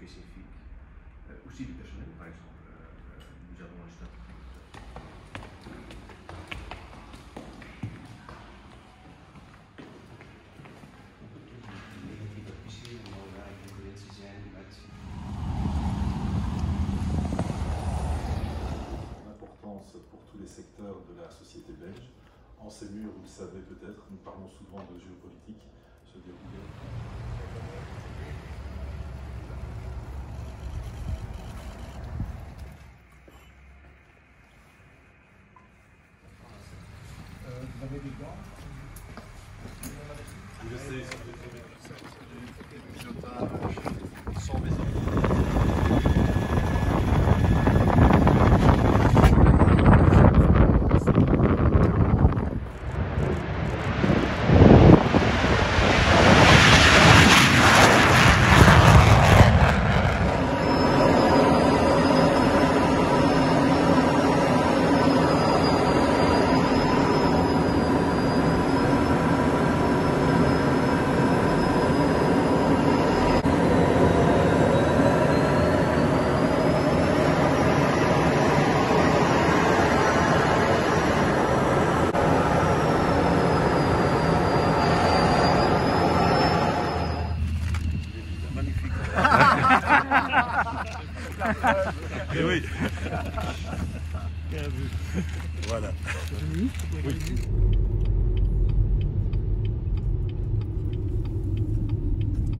spécifiques. Aussi le personnel, par exemple. Nous avons un statut. Pour tous les secteurs de la société belge. En ces murs, vous le savez peut-être, nous parlons souvent de géopolitique, se dérouler. Vous avez des gants? Je sais, sans maison. Et oui. Voilà. Oui.